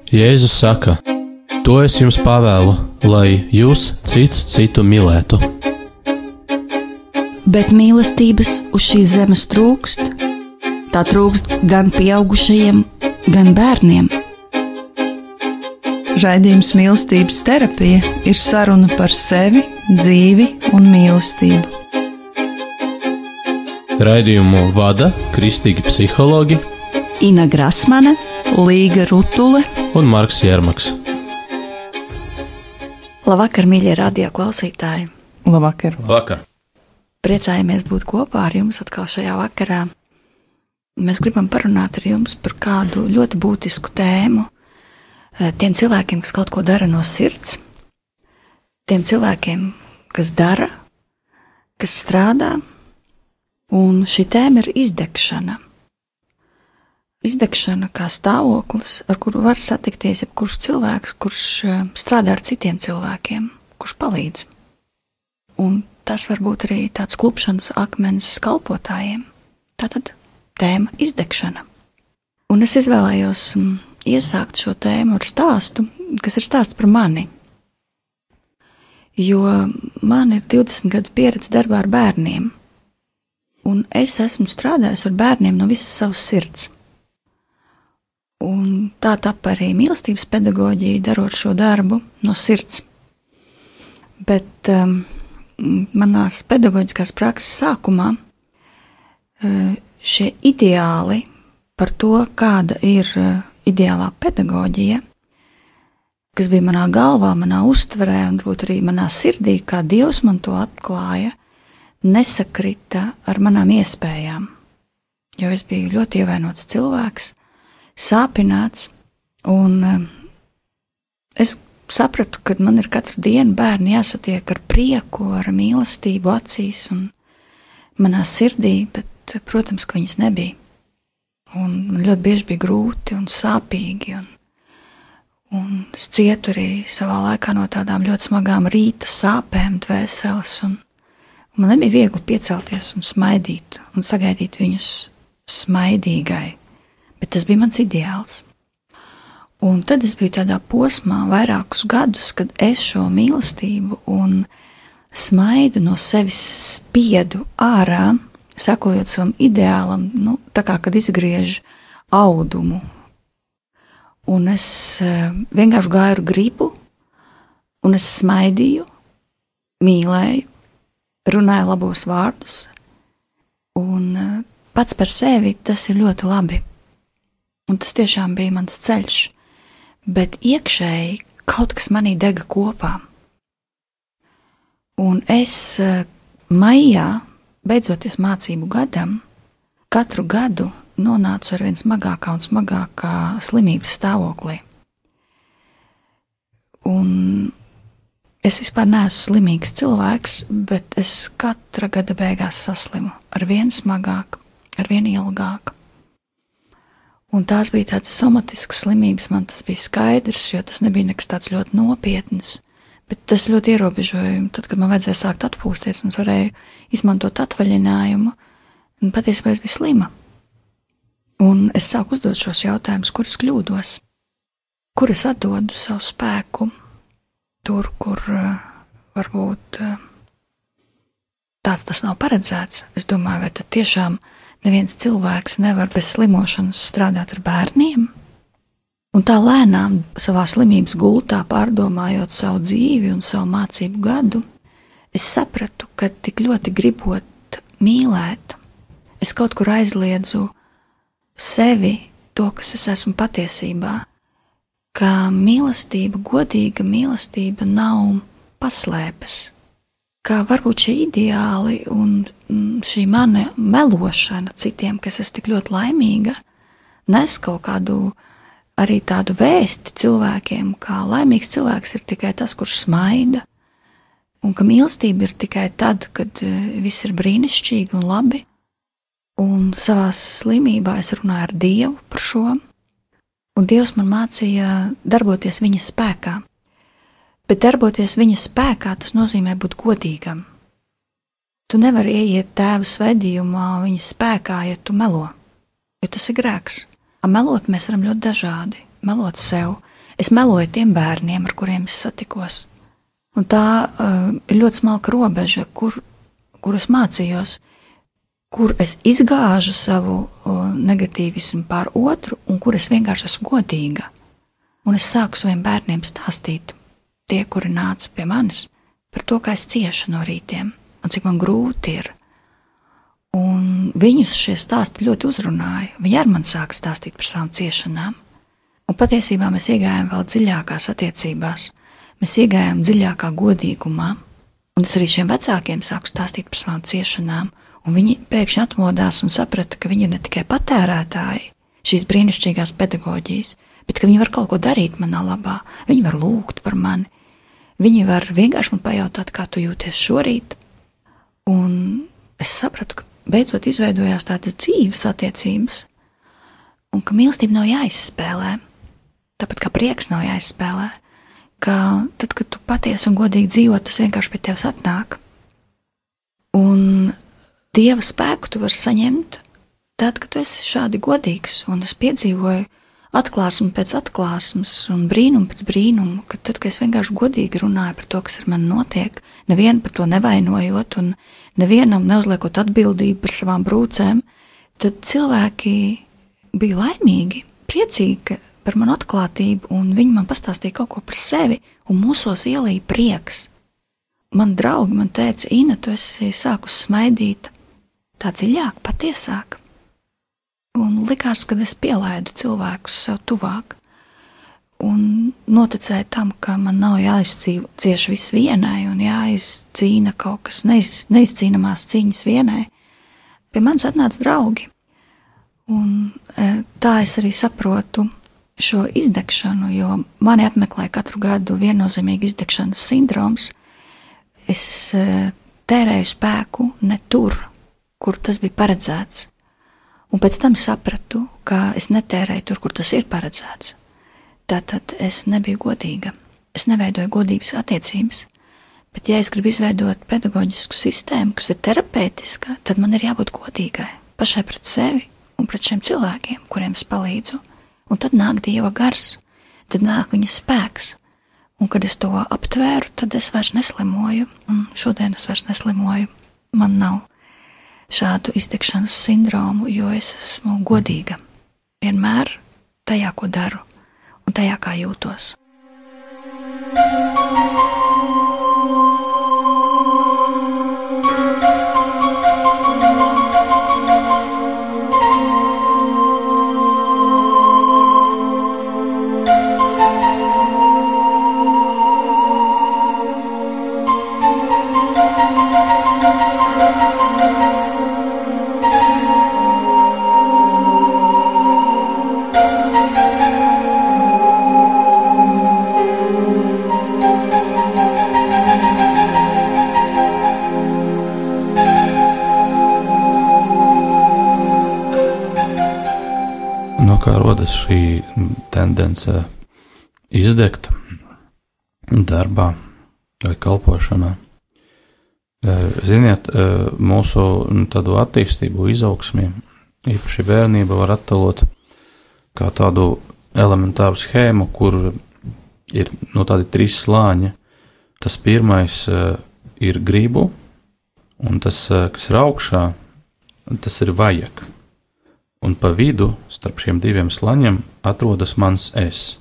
Jēzus saka: to es jums pavēlu, lai jūs cits citu mīlētu. Bet mīlestības uz šīs zemes trūkst. Tā trūkst gan pieaugušajiem, gan bērniem. Raidījums Mīlestības terapija ir saruna par sevi, dzīvi un mīlestību. Raidījumu vada kristīgi psihologi Ina Grasmane, Līga Rutule un Marks Jermaks. Labvakar, mīļie radio klausītāji! Labvakar! Vakar! Priecājamies būt kopā ar jums atkal šajā vakarā. Mēs gribam parunāt ar jums par kādu ļoti būtisku tēmu. Tiem cilvēkiem, kas kaut ko dara no sirds, tiem cilvēkiem, kas dara, kas strādā, un šī tēma ir izdegšana. Izdegšana kā stāvoklis, ar kuru var satikties jebkurš cilvēks, kurš strādā ar citiem cilvēkiem, kurš palīdz. Un tas var būt arī tāds klupšanas akmens kalpotājiem. Tātad tēma izdegšana. Un es izvēlējos iesākt šo tēmu ar stāstu, kas ir stāsts par mani. Jo man ir 20 gadu pieredze darbā ar bērniem. Un es esmu strādājusi ar bērniem no visas savas sirds. Un tā tapa arī mīlestības pedagoģija, darot šo darbu no sirds. Bet manās pedagoģiskās prakses sākumā šie ideāli par to, kāda ir ideālā pedagoģija, kas bija manā galvā, manā uztverē un varbūt arī manā sirdī, kā Dievs man to atklāja, nesakrita ar manām iespējām. Jo es biju ļoti ievainots cilvēks, sāpināts, un es sapratu, ka man ir katru dienu bērni jāsatiek ar prieku, ar mīlestību acīs un manā sirdī, bet, protams, ka viņas nebija. Un man ļoti bieži bija grūti un sāpīgi, un es cietu arī savā laikā no tādām ļoti smagām rīta sāpēm dvēseles, un man nebija viegli piecelties un smaidīt, un sagaidīt viņus smaidīgai, bet tas bija mans ideāls. Un tad es biju tādā posmā vairākus gadus, kad es šo mīlestību un smaidu no sevis spiedu ārā, sekojot savam ideālam, tā kā kad izgriež audumu. Un es vienkārši gāju ar gribu, un es smaidīju, mīlēju, runāju labos vārdus, un pats par sevi tas ir ļoti labi. Un tas tiešām bija mans ceļš, bet iekšēji kaut kas manī dega kopā. Un es maijā, beidzoties mācību gadam, katru gadu nonācu ar vien smagākā un smagākā slimības stāvoklī. Un es vispār neesmu slimīgs cilvēks, bet es katra gada beigās saslimu ar vien smagāk, ar vien ilgāk. Un tās bija tādas somatiskas slimības, man tas bija skaidrs, jo tas nebija nekas tāds ļoti nopietns, bet tas ļoti ierobežoja. Tad, kad man vajadzēja sākt atpūsties, un es varēju izmantot atvaļinājumu, un patiesībā es biju slima. Un es sāku uzdot šos jautājumus, kur es kļūdos, kur es atdodu savu spēku, tur, kur varbūt tāds tas nav paredzēts. Es domāju, vai tad tiešām neviens cilvēks nevar bez slimošanas strādāt ar bērniem? Un tā lēnām savā slimības gultā pārdomājot savu dzīvi un savu mācību gadu, es sapratu, ka tik ļoti gribot mīlēt, es kaut kur aizliedzu sevi, to, kas es esmu patiesībā, ka mīlestība, godīga mīlestība nav paslēpes, ka varbūt šie ideāli un šī mana melošana citiem, kas es tik ļoti laimīga, nes kaut kādu arī tādu vēsti cilvēkiem, kā laimīgs cilvēks ir tikai tas, kurš smaida, un ka mīlestība ir tikai tad, kad viss ir brīnišķīgi un labi, un savā slimībā es runāju ar Dievu par šo, un Dievs man mācīja darboties viņa spēkā, bet darboties viņa spēkā tas nozīmē būt godīgam. Tu nevari ieiet Tēva svētījumā viņa spēkā, ja tu melo, jo tas ir grēks. Melot mēs varam ļoti dažādi. Melot sev, Es meloju tiem bērniem, ar kuriem es satikos. Un tā ir ļoti smalka robeža, kur es mācījos, kur es izgāžu savu negatīvismu pār otru, un kur es vienkārši esmu godīga. Un es sāku saviem bērniem stāstīt, tie, kuri nāca pie manis, par to, kā es ciešu no rītiem, un cik man grūti ir. Un viņus šie stāsti ļoti uzrunāja. Viņi ar man sāka stāstīt par savām ciešanām. Un patiesībā mēs iegājām vēl dziļākās attiecībās. Mēs iegājām dziļākā godīgumā. Un es arī šiem vecākiem sāku stāstīt par savām ciešanām. Un viņi pēkšņi atmodās un saprata, ka viņi ir ne tikai patērētāji šīs brīnišķīgās pedagoģijas, bet ka viņi var kaut ko darīt manā labā. Viņi var lūgt par mani. Viņi var vienkārši man pajautāt, kā tu jūties šorīt. Un es sapratu, ka beidzot izveidojās tādas dzīves attiecības, un ka mīlestība nav jāizspēlē, tāpat kā prieks nav jāizspēlē, ka tad, kad tu patiesi un godīgi dzīvo, tas vienkārši pie tevis atnāk. Un Dieva spēku tu vari saņemt tad, kad tu esi šādi godīgs, un es piedzīvoju atklāsmi pēc atklāsmes un brīnumu pēc brīnumu, ka tad, kad es vienkārši godīgi runāju par to, kas ar mani notiek, nevienu par to nevainojot un nevienam neuzliekot atbildību par savām brūcēm, tad cilvēki bija laimīgi, priecīgi par manu atklātību, un viņi man pastāstīja kaut ko par sevi, un mūsos ielīja prieks. Man draugi man teica, Ina, tu esi sākus smaidīt tā dziļāk, patiesāk. Un likās, ka es pielaidu cilvēkus sev tuvāk, un noticēju tam, ka man nav jāizcieš viss vienai un jāizcīna kaut kas neizcīnamās cīņas vienai. Pie manis atnāca draugi, un tā es arī saprotu šo izdegšanu, jo mani apmeklē katru gadu viennozīmīgi izdegšanas sindroms. Es tērēju spēku ne tur, kur tas bija paredzēts, un pēc tam sapratu, ka es netērēju tur, kur tas ir paredzēts. Tātad es nebiju godīga, es neveidoju godības attiecības, bet ja es gribu izveidot pedagoģisku sistēmu, kas ir terapeitiska, tad man ir jābūt godīgai pašai pret sevi un pret šiem cilvēkiem, kuriem es palīdzu, un tad nāk Dieva gars, tad nāk viņa spēks, un kad es to aptvēru, tad es vairs neslimoju, un šodien es vairs neslimoju, man nav šādu izdegšanas sindromu, jo es esmu godīga vienmēr tajā, ko daru, un tajā, kā jūtos. Kā rodas šī tendence izdegt darbā vai kalpošanā? Ziniet, mūsu tādu attīstību, izaugsmi, īpaši bērnība var attēlot kā tādu elementāru schēmu, kur ir tādi 3 slāņi. Tas pirmais ir gribu, un tas, kas ir augšā, tas ir vajag. Un pa vidu, starp šiem 2 slaņiem, atrodas mans es.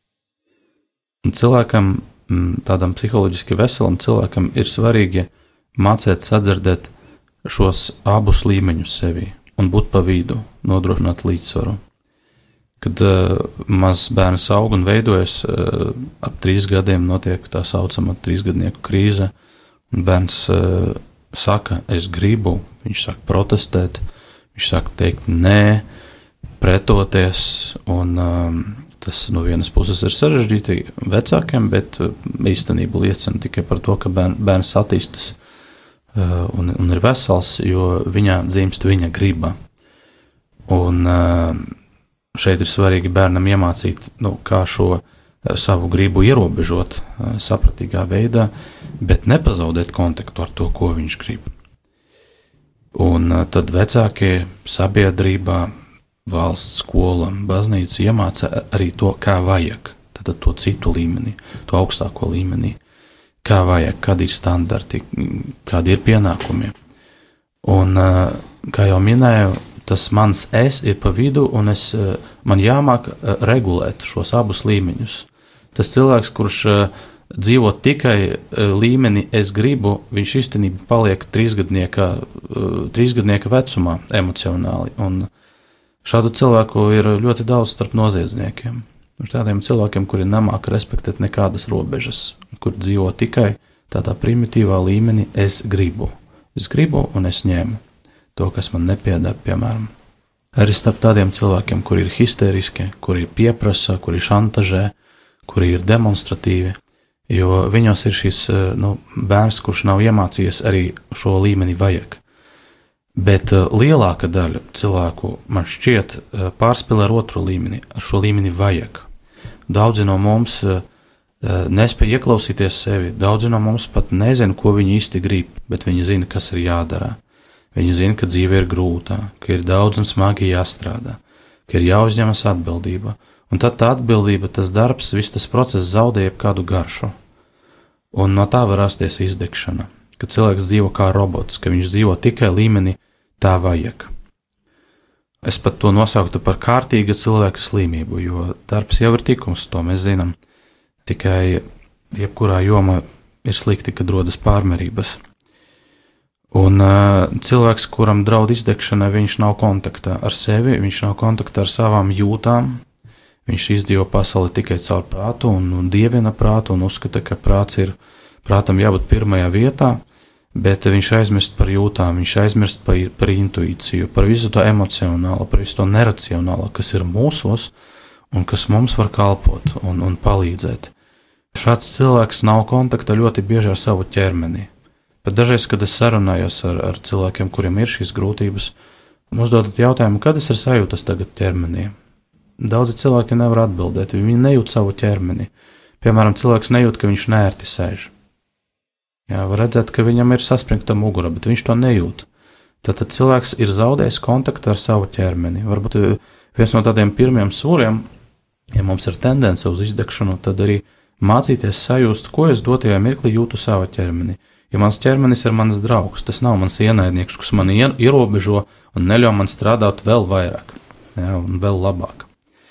Un cilvēkam, tādam psiholoģiski veselam cilvēkam, ir svarīgi mācīt sadzirdēt šos abus līmeņus sevī un būt pa vidu, nodrošināt līdzsvaru. Kad mazs bērns aug un veidojas, ap 3 gadiem notiek tā saucama 3-gadnieku krīze, un bērns saka, es gribu, viņš saka protestēt, viņš saka teikt nē, pretoties, un tas no vienas puses ir sarežģīti vecākiem, bet īstenība liecina tikai par to, ka bērns attīstas un ir vesels, jo viņā dzimst viņa griba. Un šeit ir svarīgi bērnam iemācīt, kā šo savu gribu ierobežot sapratīgā veidā, bet nepazaudēt kontaktu ar to, ko viņš grib. Un tad vecākie sabiedrībā, valsts, skola, baznīca iemāca arī to, kā vajag. tad to citu līmenī, to augstāko līmenī, kā vajag, kādi ir standarti, kādi ir pienākumi. Un, kā jau minēju, tas mans es ir pa vidu, un man jāmāk regulēt šos abus līmeņus. Tas cilvēks, kurš dzīvo tikai līmeni es gribu, viņš īstenībā paliek trīsgadnieka vecumā emocionāli, un šādu cilvēku ir ļoti daudz starp noziedzniekiem. Ir tādiem cilvēkiem, kuri nemāk respektēt nekādas robežas, kur dzīvo tikai tādā primitīvā līmenī es gribu. Es gribu un es ņemu to, kas man nepieder, piemēram. Arī starp tādiem cilvēkiem, kuri ir histēriski, kuri pieprasa, kuri šantažē, kuri ir demonstratīvi, jo viņos ir šis bērns, kurš nav iemācījies arī šo līmeni vajag. Bet lielāka daļa cilvēku, man šķiet, pārspēlē ar otru līmeni, ar šo līmeni vajag. Daudzi no mums nespēja ieklausīties sevi, daudzi no mums pat nezina, ko viņi īsti grib, bet viņi zina, kas ir jādara. Viņi zina, ka dzīve ir grūta, ka ir daudz un smagi jāstrādā, ka ir jāuzņemas atbildība. Un tad tā atbildība, tas darbs, viss tas process zaudē jebkādu garšu. Un no tā var rasties izdegšana, ka cilvēks dzīvo kā robots, ka viņš dzīvo tikai līmenī tā vajag. Es pat to nosauktu par kārtīga cilvēka slimību, jo darbs jau ir tikums, to mēs zinām. Tikai jebkurā jomā ir slikti, kad rodas pārmērības. Un cilvēks, kuram draud izdegšana, viņš nav kontaktā ar sevi, viņš nav kontaktā ar savām jūtām. Viņš izdzīvo pasauli tikai caur prātu un dievina prātu un uzskata, ka prātam jābūt pirmajā vietā, bet viņš aizmirst par jūtām, viņš aizmirst par intuīciju, par visu to emocionālo, par visu to neracionālo, kas ir mūsos un kas mums var kalpot un palīdzēt. Šāds cilvēks nav kontakta ļoti bieži ar savu ķermeni. Pat dažreiz, kad es sarunājos ar cilvēkiem, kuriem ir šīs grūtības, uzdodat jautājumu, kādas ir sajūtas tagad ķermenī? Daudzi cilvēki nevar atbildēt, viņi nejūt savu ķermeni. Piemēram, cilvēks nejūt, ka viņš neērti sēž. Jā, var redzēt, ka viņam ir saspringta mugura, bet viņš to nejūt. Tad cilvēks ir zaudējis kontaktu ar savu ķermeni. Varbūt viens no tādiem pirmiem soļiem, ja mums ir tendence uz izdegšanu, tad arī mācīties sajust, ko es dotajā mirklī jūtu savā ķermenī. Ja mans ķermenis ir mans draugs, tas nav mans ienaidnieks, kas mani ierobežo un neļauj man strādāt vēl vairāk, jā, un vēl labāk.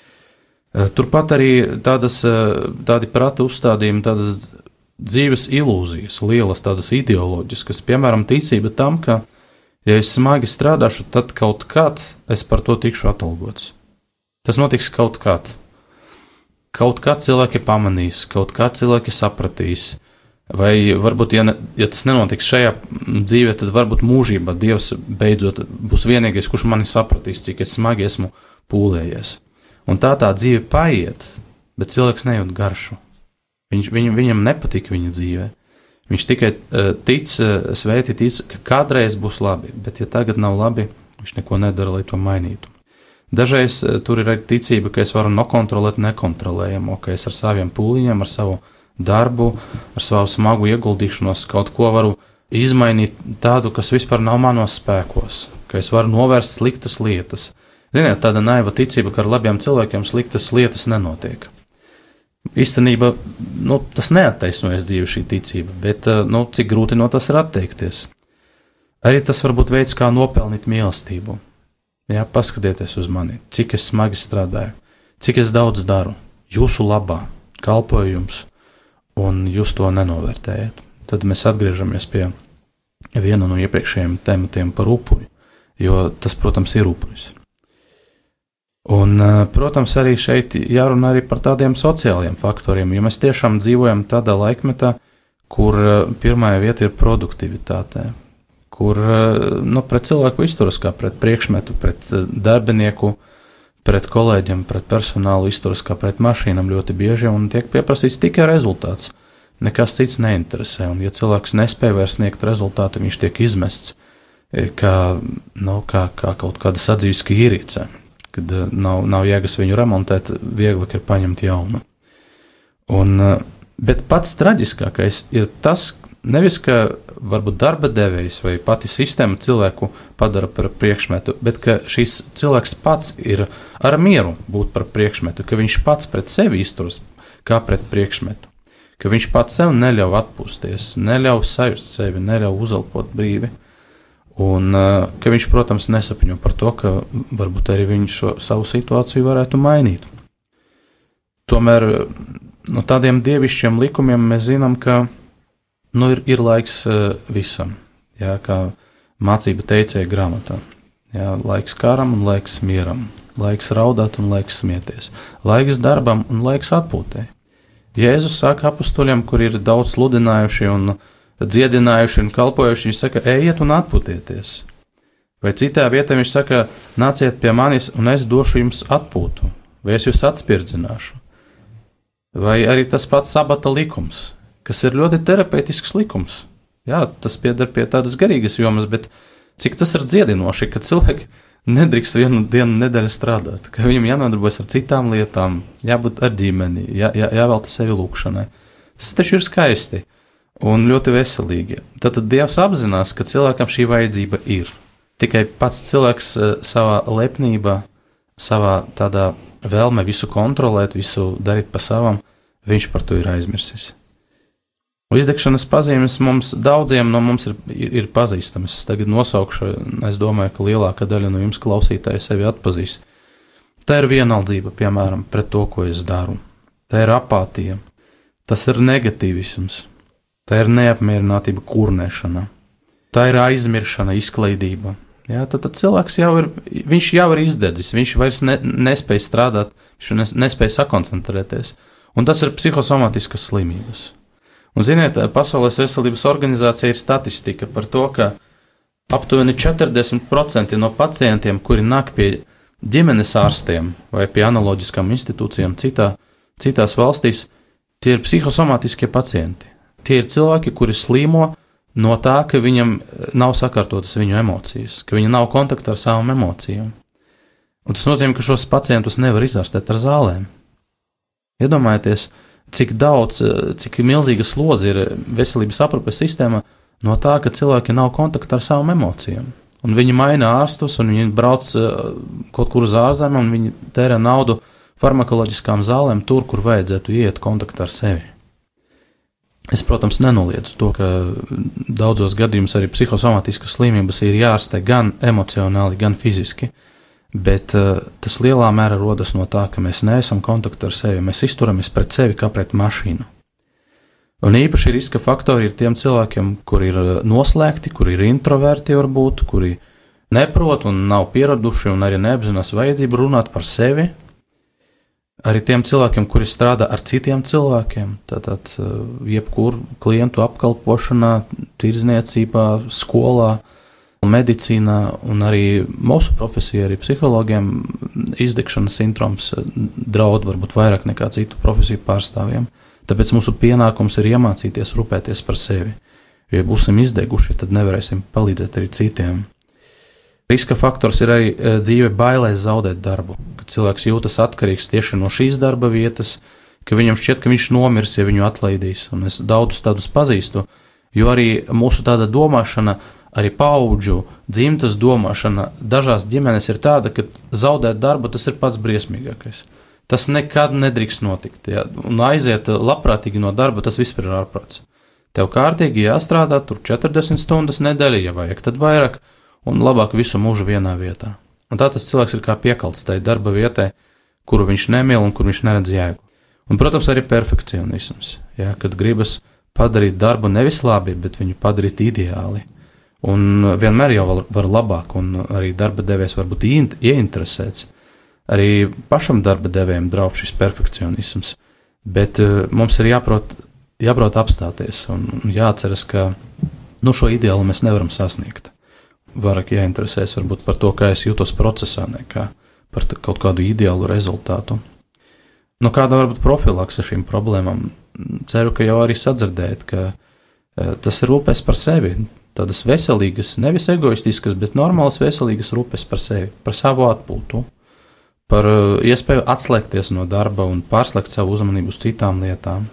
Turpat arī tādi prata uzstādījumi, tādas dzīves ilūzijas, lielas tādas ideoloģiskas, piemēram, ticība tam, ka, ja es smagi strādāšu, tad kaut kād es par to tikšu atalgots. Tas notiks kaut kād. Kaut kā cilvēki pamanīs, kaut kā cilvēki sapratīs, vai varbūt, ja tas nenotiks šajā dzīvē, tad varbūt mūžībā Dievs beidzot būs vienīgais, kurš mani sapratīs, cik es smagi esmu pūlējies. Un tā dzīve paiet, bet cilvēks nejūt garšu. Viņam nepatīk viņa dzīve. Viņš tikai svēti tic, ka kādreiz būs labi, bet ja tagad nav labi, viņš neko nedara, lai to mainītu. Dažreiz tur ir arī ticība, ka es varu nokontrolēt nekontrolējamo, ka es ar saviem pūliņiem, ar savu darbu, ar savu smagu ieguldīšanos kaut ko varu izmainīt tādu, kas vispār nav manos spēkos, ka es varu novērst sliktas lietas. Ziniet, tāda naiva ticība, ka ar labiem cilvēkiem sliktas lietas nenotiek. Īstenībā, tas neattaisnojas dzīve šī ticība, bet, cik grūti no tas ir atteikties. Arī tas var būt veids, kā nopelnīt mīlestību. Jā, paskatieties uz mani, cik es smagi strādāju, cik es daudz daru, jūsu labā, kalpoju jums, un jūs to nenovērtējat. Tad mēs atgriežamies pie viena no iepriekšējiem tematiem par upuri, jo tas, protams, ir upuris. Un, protams, arī šeit jārunā arī par tādiem sociāliem faktoriem, jo mēs tiešām dzīvojam tādā laikmetā, kur pirmā vieta ir produktivitātē, kur pret cilvēku izturas kā pret priekšmetu, pret darbinieku, pret kolēģiem, pret personālu izturas kā pret mašīnām ļoti bieži un tiek pieprasīts tikai rezultāts. Nekas cits neinteresē, un ja cilvēks nespēj vairs sniegt rezultātu, viņš tiek izmests kā kaut kāda sadzīviska ierīce. Kad nav jēgas viņu remontēt, vieglāk ir paņemt jaunu. Bet pats traģiskākais ir tas, nevis, ka varbūt darba devējs vai pati sistēma cilvēku padara par priekšmetu, bet ka šīs cilvēks pats ir ar mieru būt par priekšmetu, ka viņš pats pret sevi izturas kā pret priekšmetu. Ka viņš pats sev neļauj atpūsties, neļauj sajust sevi, neļauj uzelpot brīvi. Un ka viņš, protams, nesapņo par to, ka varbūt arī viņš savu situāciju varētu mainīt. Tomēr no tādiem dievišķiem likumiem mēs zinām, ka ir laiks visam, jā, kā mācība teicēja grāmatā. Jā, laiks karam un laiks mieram, laiks raudāt un laiks smieties, laiks darbam un laiks atpūtē. Jēzus saka apustuļiem, kur ir daudz sludinājuši un dziedinājuši un kalpojuši, viņš saka, ejiet un atpūtieties. Vai citā vietā viņš saka, nāciet pie manis un es došu jums atpūtu, vai es jūs atspirdzināšu. Vai arī tas pats sabata likums, kas ir ļoti terapeitisks likums. Jā, tas pieder pie tādas garīgas jomas, bet cik tas ir dziedinoši, ka cilvēki nedrīkst vienu dienu nedēļu strādāt, ka viņam jānodarbojas ar citām lietām, jābūt ar ģimeni, jāvelta sevi lūkšanai. Tas taču ir skaisti un ļoti veselīgi. Tad Dievs apzinās, ka cilvēkam šī vajadzība ir. Tikai pats cilvēks savā lepnībā, savā tādā vēlme visu kontrolēt, visu darīt pa savam, viņš par to ir aizmirsis. Izdegšanas pazīmes mums daudziem no mums ir pazīstamas. Es tagad nosaukšu, es domāju, ka lielākā daļa no jums klausītāji sevi atpazīst. Tā ir vienaldzība, piemēram, pret to, ko es daru. Tā ir apātija, tas ir negatīvisms, tā ir neapmierinātība kurnēšana, tā ir aizmiršana, izklaidība. Jā, tad cilvēks jau ir izdedzis, viņš vairs nespēj strādāt, viņš nespēj sakoncentrēties. Un tas ir psihosomatiskas slimības. Un, ziniet, Pasaules veselības organizācija ir statistika par to, ka aptuveni 40% no pacientiem, kuri nāk pie ģimenes ārstiem vai pie analoģiskām institūcijām citās valstīs, tie ir psihosomatiskie pacienti. Tie ir cilvēki, kuri slīmo no tā, ka viņam nav sakārtotas viņu emocijas, ka viņi nav kontaktā ar savām emocijām. Un tas nozīmē, ka šos pacientus nevar izārstēt ar zālēm. Iedomājieties, cik milzīga slodze ir veselības aprūpes sistēmā no tā, ka cilvēki nav kontaktā ar savām emocijām. Un viņi maina ārstus, un viņi brauc kaut kur uz ārzemēm, un viņi tērē naudu farmakoloģiskām zālēm tur, kur vajadzētu iet kontaktā ar sevi. Es, protams, nenoliedzu to, ka daudzos gadījumos arī psihosomatiskas slimības ir jārastē gan emocionāli, gan fiziski. Bet tas lielā mērā rodas no tā, ka mēs neesam kontaktā ar sevi, mēs izturamies pret sevi kā pret mašīnu. Un īpaši riska faktori ir tiem cilvēkiem, kuri ir noslēgti, kuri ir introverti varbūt, kuri neprot un nav pieraduši un arī neapzinās vajadzību runāt par sevi. Arī tiem cilvēkiem, kuri strādā ar citiem cilvēkiem, tātad jebkur klientu apkalpošanā, tirdzniecībā, skolā, medicīnā un arī mūsu profesijā, arī psihologiem izdegšanas sindroms draud varbūt vairāk nekā citu profesiju pārstāvjiem. Tāpēc mūsu pienākums ir iemācīties rūpēties par sevi. Jo, ja būsim izdeguši, tad nevarēsim palīdzēt arī citiem. Riska faktors ir arī dzīve bailēs zaudēt darbu, kad cilvēks jūtas atkarīgs tieši no šīs darba vietas, ka viņam šķiet, ka viņš nomirs, ja viņu atlaidīs. Un es daudzus tādus pazīstu, jo arī mūsu tāda domāšana, arī paudžu dzimtas domāšana dažās ģimenes ir tāda, ka zaudēt darbu tas ir pats briesmīgākais. Tas nekad nedrīkst notikt. Ja? Un aiziet labprātīgi no darba, tas vispār ir ārprāts. Tev kārtīgi jāstrādā tur 40 stundas nedēļā, ja vajag, tad vairāk, un labāk visu mūžu vienā vietā. Un tā tas cilvēks ir kā piekalts tai darba vietai, kuru viņš nemīl un kur viņš neredz jēgu. Un, protams, arī perfekcionisms, ja? Kad gribas padarīt darbu nevis labi, bet viņu padarīt ideāli. Un vienmēr jau var labāk, un arī darba devējs var būt ieinteresēts. Arī pašam darba devējam draud šis perfekcionisms, bet mums ir jāprot apstāties un jāatceras, ka šo ideālu mēs nevaram sasniegt. Vairāk jāinteresēs varbūt par to, kā es jūtos procesā, nekā par kaut kādu ideālu rezultātu. Kāda var būt profilakse šīm problēmām? Ceru, ka jau arī sadzirdējat, ka tas ir rūpēs par sevi. Tādas veselīgas, nevis egoistiskas, bet normālas veselīgas rūpes par sevi, par savu atpūtu, par iespēju atslēgties no darba un pārslēgt savu uzmanību uz citām lietām.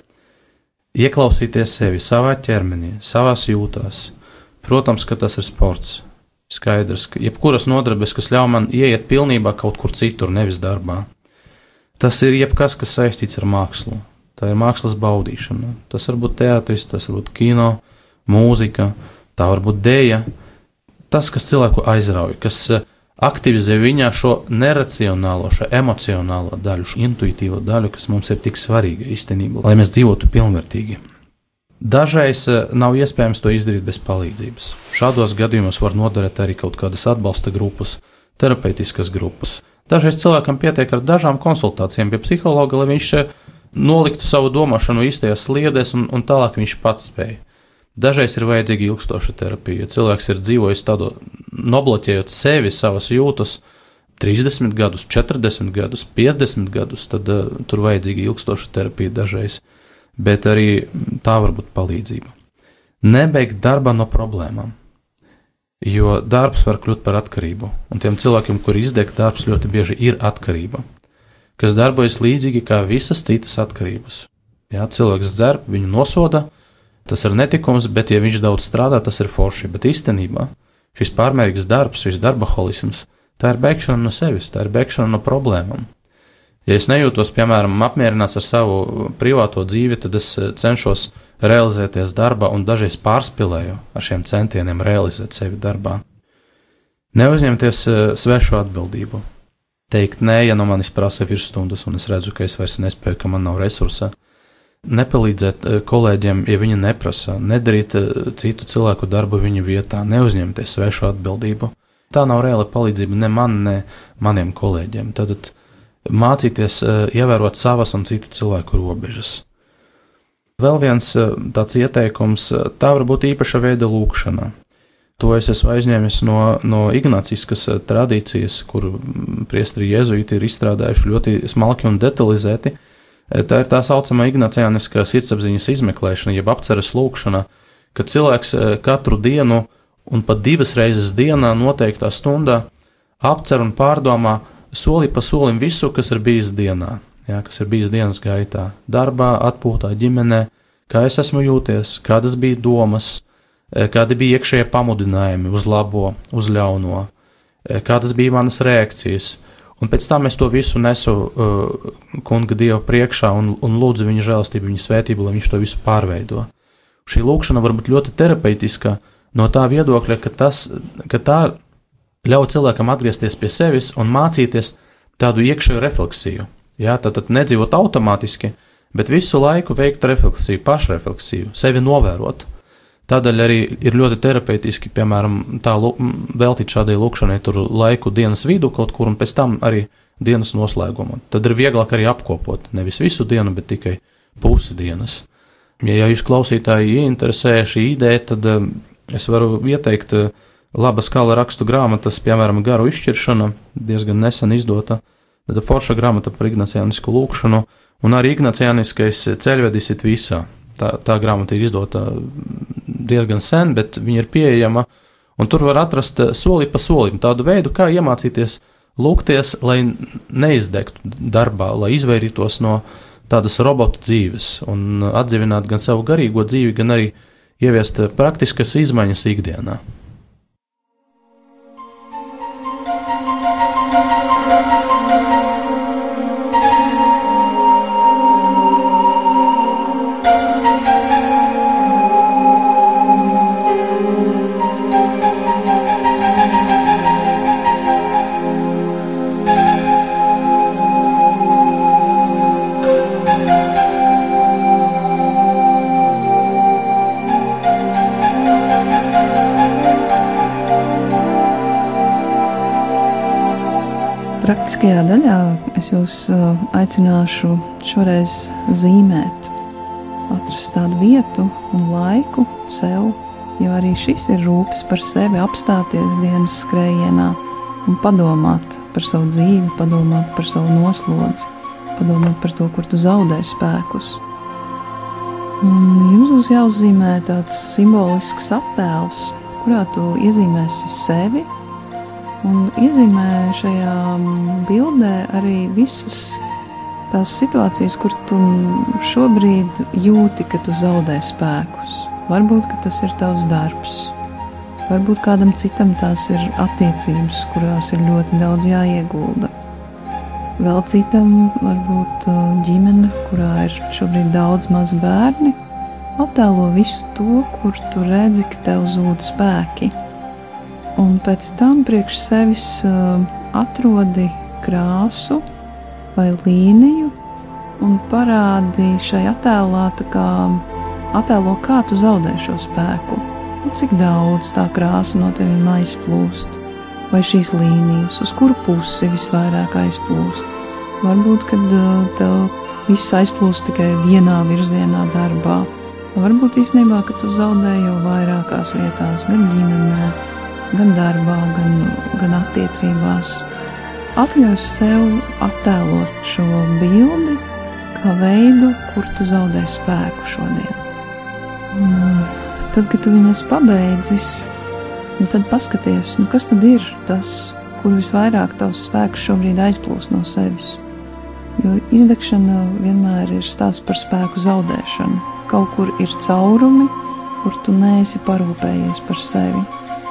Ieklausīties sevi, savā ķermenī, savās jūtās. Protams, ka tas ir sports. Skaidrs, ka jebkuras nodarbes, kas ļauj man ieiet pilnībā kaut kur citur, nevis darbā. Tas ir jebkas, kas saistīts ar mākslu. tā ir mākslas baudīšana. Tas var būt teātris, tas var būt kino, mūzika, tā var būt deja. Tas, kas cilvēku aizrauj, kas aktivizē viņā šo neracionālo, šo emocionālo daļu, šo intuitīvo daļu, kas mums ir tik svarīga īstenībā, lai mēs dzīvotu pilnvērtīgi. Dažreiz nav iespējams to izdarīt bez palīdzības. Šādos gadījumos var noderēt arī kaut kādas atbalsta grupas, terapeitiskas grupas. Dažreiz cilvēkam pietiek ar dažām konsultācijām pie psihologa, lai viņš noliktu savu domāšanu īstajās sliedēs un tālāk viņš pats spēj. Dažreiz ir vajadzīga ilgstoša terapija. Ja cilvēks ir dzīvojis tādu, nobloķējot sevi, savas jūtas 30 gadus, 40 gadus, 50 gadus, tad tur vajadzīga ilgstoša terapija dažreiz. Bet arī tā var būt palīdzība. Nebeigt darbā no problēmām, jo darbs var kļūt par atkarību. Un tiem cilvēkiem, kuri izdeg, darbs ļoti bieži ir atkarība, kas darbojas līdzīgi kā visas citas atkarības. Jā, cilvēks dzer, viņu nosoda, tas ir netikums, bet ja viņš daudz strādā, tas ir forši. Bet īstenībā šis pārmērīgs darbs, šis darbaholisms, tā ir bēgšana no sevis, tā ir bēgšana no problēmām. Ja es nejūtos, piemēram, apmierināts ar savu privāto dzīvi, tad es cenšos realizēties darbā un dažreiz pārspīlēju ar šiem centieniem realizēt sevi darbā. Neuzņemties svešu atbildību. Teikt nē, ja no manis prasa virsstundas un es redzu, ka es vairs nespēju, ka man nav resursa. Nepalīdzēt kolēģiem, ja viņi neprasa, nedarīt citu cilvēku darbu viņu vietā, neuzņemties svešu atbildību. Tā nav reāla palīdzība ne man, ne maniem kolēģiem. Tad mācīties ievērot savas un citu cilvēku robežas. Vēl viens tāds ieteikums, tā var būt īpaša veida lūkšana. To es esmu aizņēmis no ignāciskas tradīcijas, kur priesteri jezuīti ir izstrādājuši ļoti smalki un detalizēti. Tā ir tā saucamā ignāciāniskā sirdsapziņas izmeklēšana, jeb apceres lūkšana, kad cilvēks katru dienu un pat 2 reizes dienā noteiktā stundā apcer un pārdomā soli pa solim visu, kas ir bijis dienā, jā, kas ir bijis dienas gaitā, darbā, atpūtā, ģimenē, kā es esmu jūties, kādas bija domas, kādi bija iekšējie pamudinājumi uz labo, uz ļauno, kādas bija manas reakcijas, un pēc tam es to visu nesu kunga Dieva priekšā un lūdzu viņa žēlastību, viņa svētību, lai viņš to visu pārveido. Šī lūkšana var būt ļoti terapeitiska no tā viedokļa, ka tā ļauj cilvēkam atgriezties pie sevis un mācīties tādu iekšēju refleksiju. Jā, tātad nedzīvot automātiski, bet visu laiku veikt refleksiju, pašrefleksiju, sevi novērot. Tādēļ arī ir ļoti terapeitiski, piemēram, veltīt šādai lūkšanai tur laiku dienas vidu kaut kur un pēc tam arī dienas noslēgumu. Tad ir vieglāk arī apkopot, nevis visu dienu, bet tikai pusi dienas. Ja jūs klausītāji ieinteresē šī ideja, tad es varu ieteikt laba skala rakstu grāmatas, piemēram, Garu izšķiršana, diezgan nesen izdota, tad forša grāmata par ignaciānisku lūkšanu, un arī ignaciāniskais ceļvedis it visā. Tā grāmata ir izdota diezgan sen, bet viņa ir pieejama, un tur var atrast soli pa solim tādu veidu, kā iemācīties lūgties, lai neizdegtu darbā, lai izvairītos no tādas robota dzīves, un atdzīvināt gan savu garīgo dzīvi, gan arī ieviest praktiskas izmaiņas ikdienā. Praktiskajā daļā es jūs aicināšu šoreiz zīmēt, atrast tādu vietu un laiku sev, jo arī šis ir rūpes par sevi, apstāties dienas skrējienā un padomāt par savu dzīvi, padomāt par savu noslodzi, padomāt par to, kur tu zaudē spēkus. Un jums būs jāuzzīmē tāds simbolisks attēls, kurā tu iezīmēsi sevi, un iezīmē šajā bildē arī visas tās situācijas, kur tu šobrīd jūti, ka tu zaudē spēkus. Varbūt, ka tas ir tavs darbs. Varbūt kādam citam tās ir attiecības, kurās ir ļoti daudz jāiegulda. Vēl citam varbūt ģimene, kurā ir šobrīd daudz mazu bērni, attēlo visu to, kur tu redzi, ka tev zūd spēki. Un pēc tam priekš sevis atrodi krāsu vai līniju un parādi šai attēlā attēlo, kā tu zaudē šo spēku. Un cik daudz tā krāsa no tevīm aizplūst, vai šīs līnijas, uz kuru pusi visvairāk aizplūst. Varbūt, kad tev viss aizplūst tikai vienā virzienā darbā. Varbūt īstenībā, ka tu zaudē jau vairākās vietās, gan ģimenē, gan darbā, gan attiecībās. Atļauj sev attēlot šo bildi kā veidu, kur tu zaudē spēku šodien. Un tad, kad tu viņas pabeidzis, tad paskaties, kas tad ir tas, kur visvairāk tavs spēks šobrīd aizplūst no sevis. Jo izdegšana vienmēr ir stāsts par spēku zaudēšanu. Kaut kur ir caurumi, kur tu neesi parūpējies par sevi.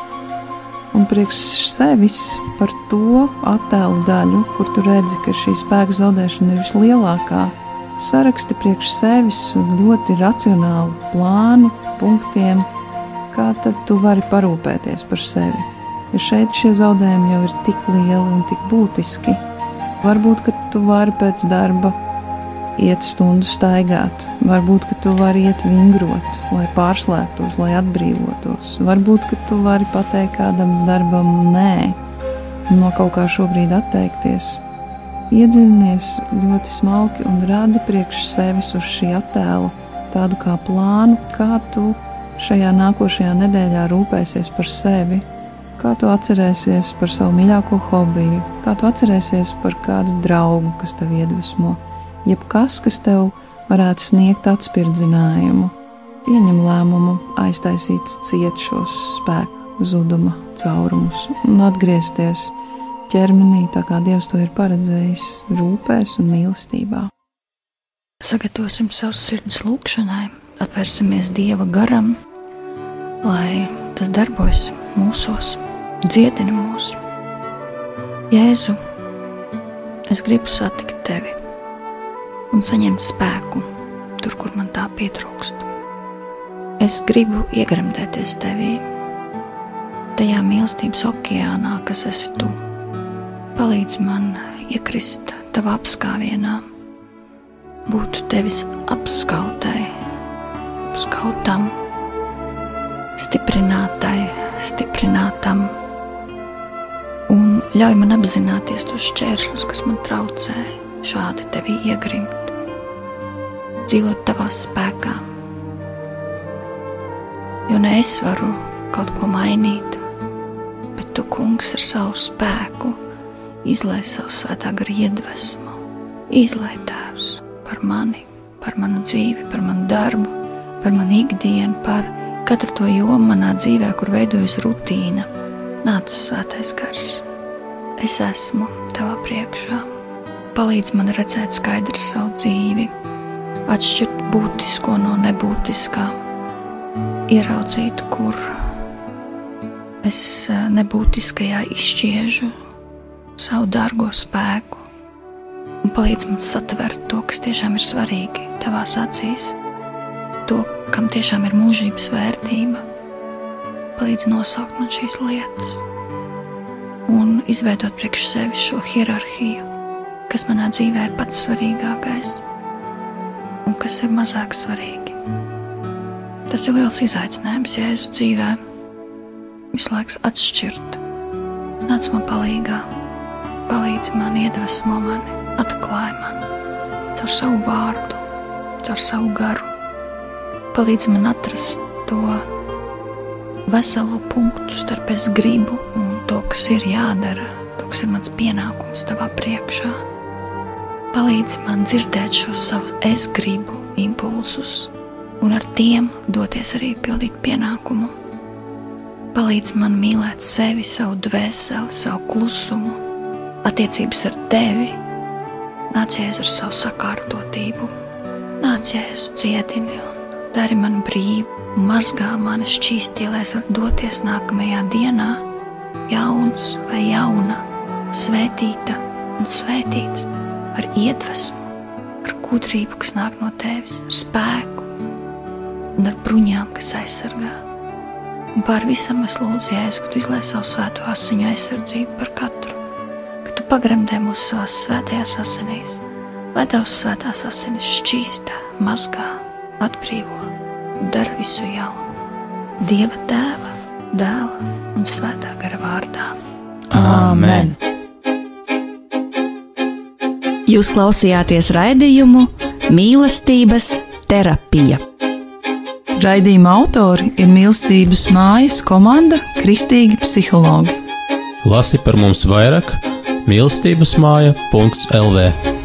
Un priekš sevis par to attēlu daļu, kur tu redzi, ka šī spēka zaudēšana ir vislielākā, saraksti priekš sevis ļoti racionālu plānu, punktiem, kā tad tu vari parūpēties par sevi. Jo šeit šie zaudējumi jau ir tik lieli un tik būtiski. Varbūt, ka tu vari pēc darba iet stundu staigāt, varbūt, ka tu vari iet vingrot, lai pārslēgtos, lai atbrīvotos. Varbūt, ka tu vari pateikt kādam darbam nē, no kaut kā šobrīd atteikties. Iedziļinies ļoti smalki un rādi priekš sevis uz šī attēla tādu kā plānu, kā tu šajā nākošajā nedēļā rūpēsies par sevi, kā tu atcerēsies par savu mīļāko hobiju, kā tu atcerēsies par kādu draugu, kas tev iedvesmo, jebkas, kas tev varētu sniegt atspirdzinājumu. Pieņem lēmumu aiztaisīt ciet šos spēku zuduma caurumus un atgriezties ķermenī, tā kā Dievs to ir paredzējis, rūpēs un mīlestībā. Sagatavosim savus sirdis lūkšanai, atvērsimies Dieva garam, lai tas darbojas mūsos, dziedina mūs. Jēzu, es gribu satikt tevi un saņemt spēku tur, kur man tā pietrūkst. Es gribu iegremdēties tevī, tajā mīlestības okeānā, kas esi tu. Palīdz man iekrist tavā apskāvienā, būt tevis apskautai, apskautam, stiprinātai, stiprinātam, un ļauj man apzināties tos šķēršļus, kas man traucē šādi tevi iegrimt, dzīvot tavā spēkā. Jo ne es varu kaut ko mainīt, bet tu, kungs, ar savu spēku izlai savu svētā gara iedvesmu, izlai Tēvs par mani, par manu dzīvi, par manu darbu, par manu ikdienu, par katru to jomu manā dzīvē, kur veidojas rutīna. Nāc, svētais gars, es esmu tavā priekšā. Palīdz man redzēt skaidri savu dzīvi, atšķirt būtisko no nebūtiskā, ieraudzīt, kur es nebūtiskajā izšķiežu savu dārgo spēku, un palīdz man satvert to, kas tiešām ir svarīgi tavās acīs, to, kam tiešām ir mūžības vērtība. Palīdz nosaukt man šīs lietas un izveidot priekš sevis šo hierarhiju, kas manā dzīvē ir pats svarīgākais un kas ir mazāk svarīgi. Tas ir liels izaicinājums Jēzu dzīvē, visu laiku atšķirt. Nāc man palīgā, palīdzi man, iedvesmo mani, atklāj man caur savu vārdu, caur savu garu. Palīdzi man atrast to veselo punktu starp es gribu un to, kas ir jādara, to, kas ir mans pienākums tavā priekšā. Palīdzi man dzirdēt šos savu es gribu impulsus un ar tiem doties arī pildīt pienākumu. Palīdz man mīlēt sevi, savu dvēseli, savu klusumu, attiecības ar tevi. Nāc, Jēzu, ar savu sakārtotību. Nāc, Jēzu, dziedini un dari mani brīvu un mazgā mani šķīstī, lai es varu doties nākamajā dienā jauns vai jauna, svētīta, un svētīts ar iedvesmu, ar gudrību, kas nāk no tevis, ar spēku un ar bruņām, kas aizsargā. Un pār visam es lūdzu, Jēzu, ka tu izlai savu svēto asiņu aizsardzību par katru, ka tu pagremdē mūsu savās svētajās asinīs, lai tavs svētās asinis šķīstā, mazgā, atbrīvo un dara visu jaunu. Dieva Tēva, Dēla un Svētā gara vārdā. Āmen! Jūs klausījāties raidījumu Mīlestības terapija. Raidījuma autori ir Mīlestības mājas komanda Kristīgi psihologi. Lasi par mums vairāk mīlestībasmāja.lv